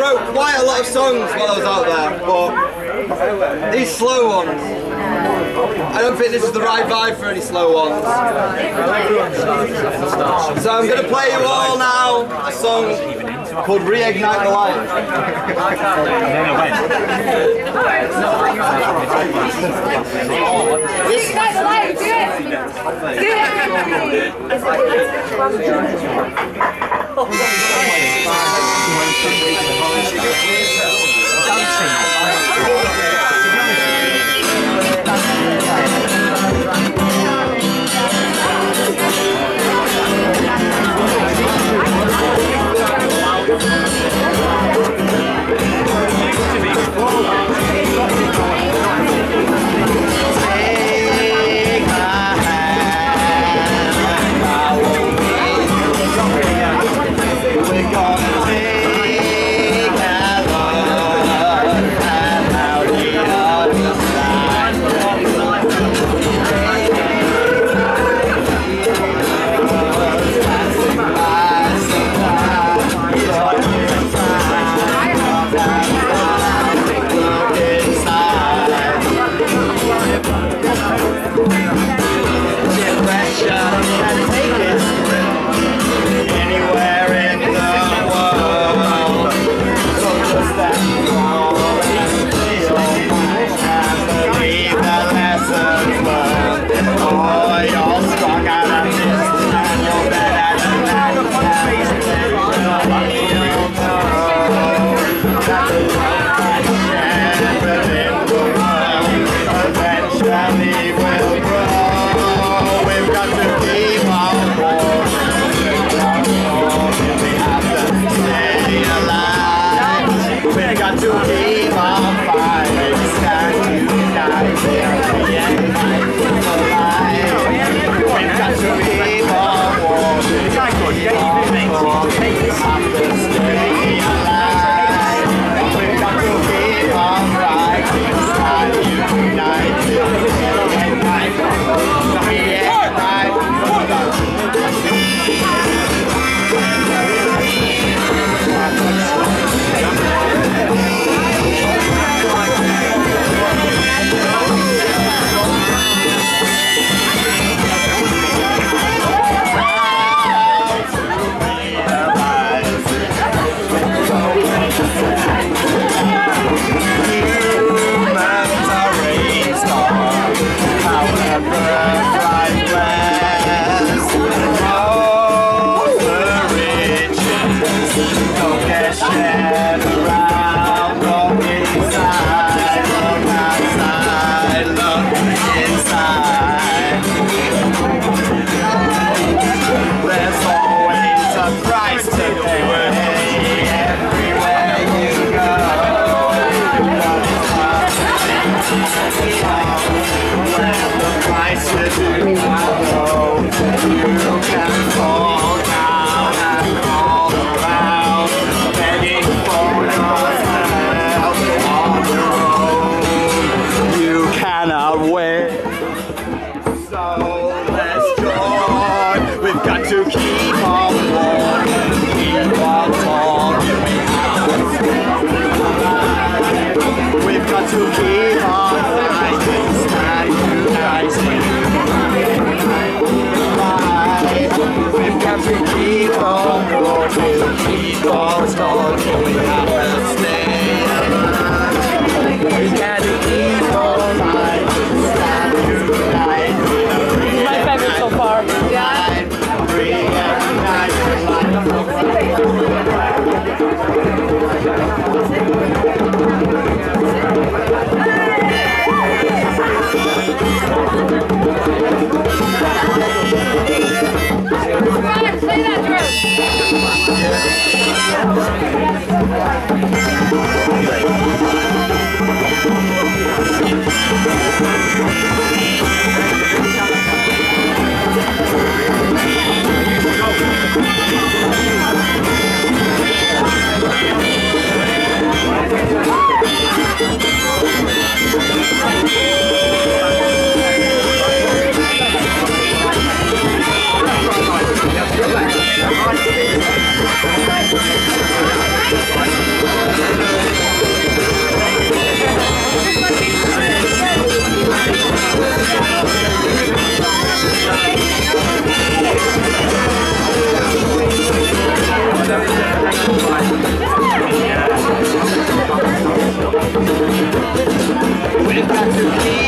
wrote quite a lot of songs while I was out there, but these slow ones, I don't think this is the right vibe for any slow ones. So I'm going to play you all now a song called Reignite the Light. Reignite the light, do it! Do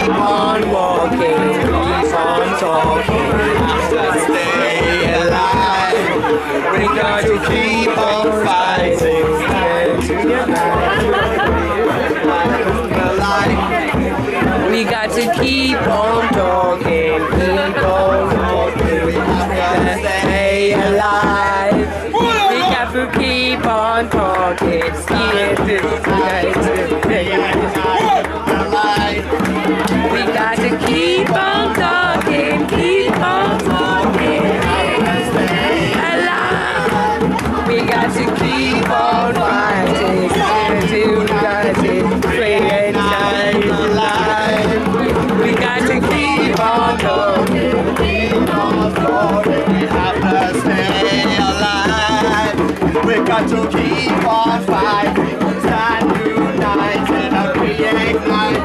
keep on walking, keep on talking, to stay alive. We got to keep on fighting, we got to keep on talking, keep on walking, we have to stay alive. We got to keep on talking, we got to keep on talking, keep on talking, alive. We got to keep on fighting, united, free and alive. We got to keep on talking, keep on talking. We have to stay alive. We got to keep on fighting, stand united and reignite.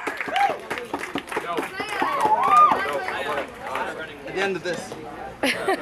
At the end of this.